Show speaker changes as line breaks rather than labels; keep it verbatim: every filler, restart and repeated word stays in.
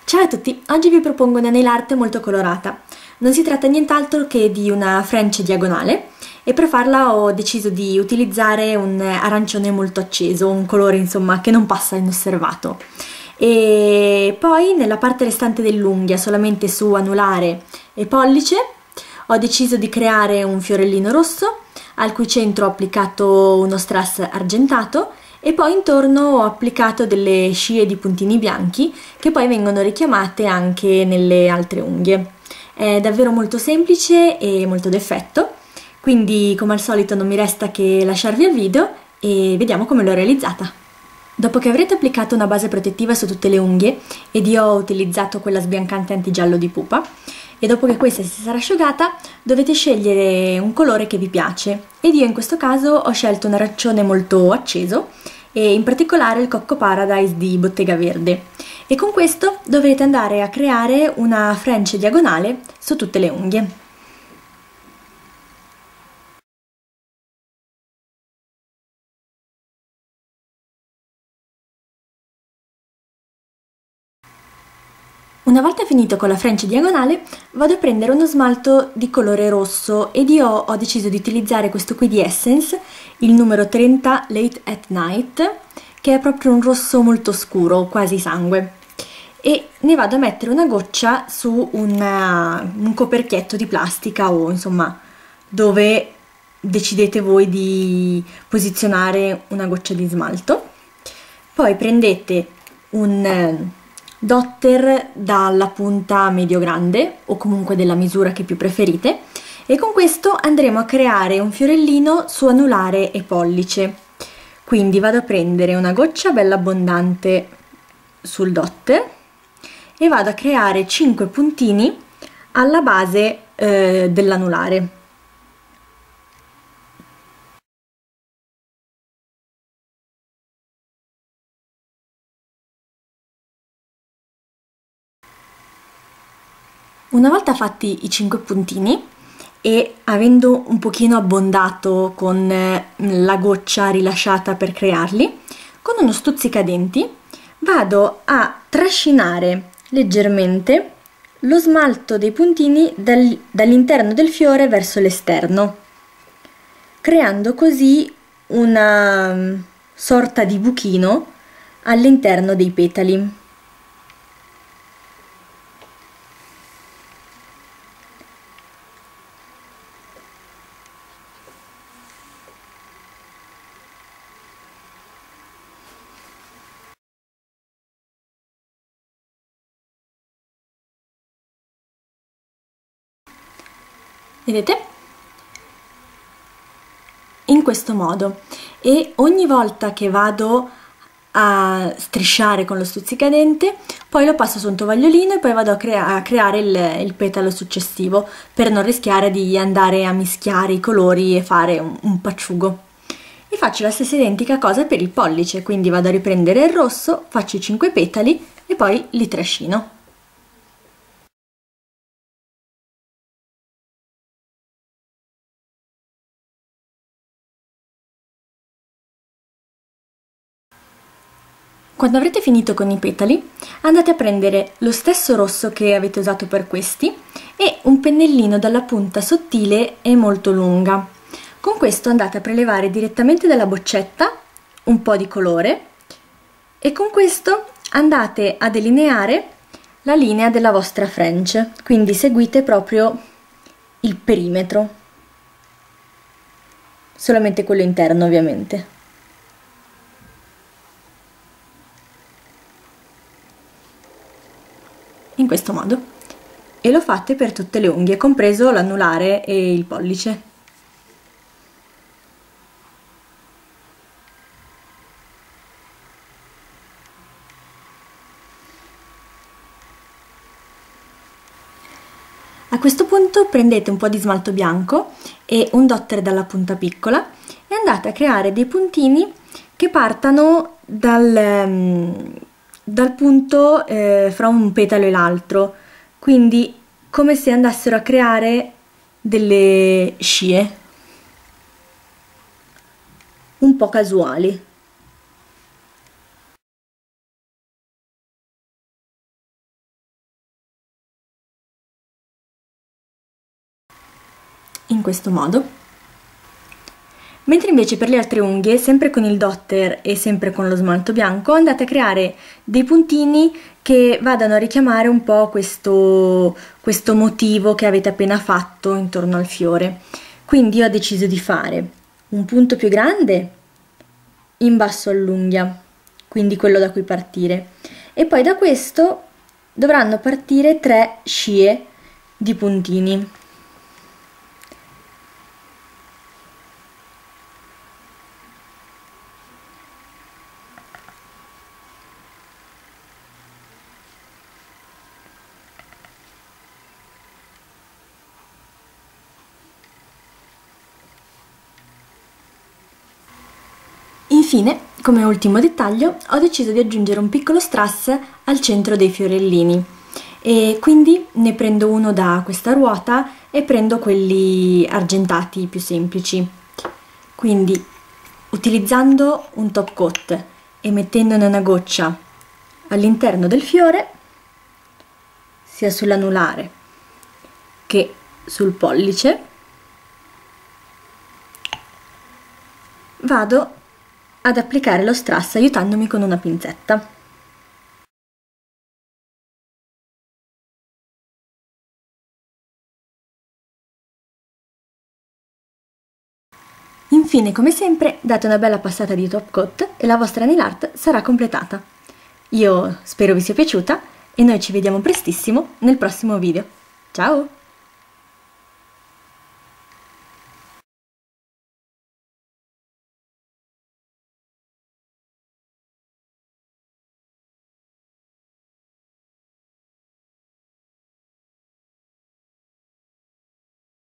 Ciao a tutti, oggi vi propongo una nail art molto colorata. Non si tratta nient'altro che di una French diagonale e per farla ho deciso di utilizzare un arancione molto acceso, un colore insomma che non passa inosservato. E poi nella parte restante dell'unghia, solamente su anulare e pollice, ho deciso di creare un fiorellino rosso al cui centro ho applicato uno strass argentato e poi intorno ho applicato delle scie di puntini bianchi che poi vengono richiamate anche nelle altre unghie. È davvero molto semplice e molto d'effetto, quindi come al solito non mi resta che lasciarvi al video e vediamo come l'ho realizzata. Dopo che avrete applicato una base protettiva su tutte le unghie, ed io ho utilizzato quella sbiancante antigiallo di pupa, e dopo che questa si sarà asciugata dovete scegliere un colore che vi piace, ed io in questo caso ho scelto un arancione molto acceso e in particolare il Cocco Paradise di Bottega Verde, e con questo dovrete andare a creare una French diagonale su tutte le unghie. Una volta finito con la French diagonale vado a prendere uno smalto di colore rosso ed io ho deciso di utilizzare questo qui di Essence, il numero trenta Late at Night, che è proprio un rosso molto scuro, quasi sangue, e ne vado a mettere una goccia su una, un coperchietto di plastica o insomma dove decidete voi di posizionare una goccia di smalto. Poi prendete un dotter dalla punta medio-grande o comunque della misura che più preferite e con questo andremo a creare un fiorellino su anulare e pollice. Quindi vado a prendere una goccia bella abbondante sul dotter e vado a creare cinque puntini alla base eh, dell'anulare. Una volta fatti i cinque puntini e avendo un pochino abbondato con la goccia rilasciata per crearli, con uno stuzzicadenti vado a trascinare leggermente lo smalto dei puntini dal, dall'interno del fiore verso l'esterno, creando così una sorta di buchino all'interno dei petali. Vedete? In questo modo, e ogni volta che vado a strisciare con lo stuzzicadente poi lo passo su un tovagliolino e poi vado a, crea a creare il, il petalo successivo per non rischiare di andare a mischiare i colori e fare un, un pacciugo. E faccio la stessa identica cosa per il pollice, quindi vado a riprendere il rosso, faccio i cinque petali e poi li trascino. Quando avrete finito con i petali, andate a prendere lo stesso rosso che avete usato per questi e un pennellino dalla punta sottile e molto lunga. Con questo andate a prelevare direttamente dalla boccetta un po' di colore e con questo andate a delineare la linea della vostra French, quindi seguite proprio il perimetro, solamente quello interno ovviamente. In questo modo, e lo fate per tutte le unghie, compreso l'anulare e il pollice. A questo punto prendete un po' di smalto bianco e un dotter dalla punta piccola e andate a creare dei puntini che partano dal, dal punto eh, fra un petalo e l'altro, quindi come se andassero a creare delle scie un po' casuali. in questo modo. Mentre invece per le altre unghie, sempre con il dotter e sempre con lo smalto bianco, andate a creare dei puntini che vadano a richiamare un po' questo, questo motivo che avete appena fatto intorno al fiore. Quindi io ho deciso di fare un punto più grande in basso all'unghia, quindi quello da cui partire, e poi da questo dovranno partire tre scie di puntini. Infine, come ultimo dettaglio, ho deciso di aggiungere un piccolo strass al centro dei fiorellini e quindi ne prendo uno da questa ruota e prendo quelli argentati più semplici. Quindi, utilizzando un top coat e mettendone una goccia all'interno del fiore, sia sull'anulare che sul pollice, vado ad applicare lo strass aiutandomi con una pinzetta. Infine, come sempre, date una bella passata di top coat e la vostra nail art sarà completata. Io spero vi sia piaciuta e noi ci vediamo prestissimo nel prossimo video. Ciao!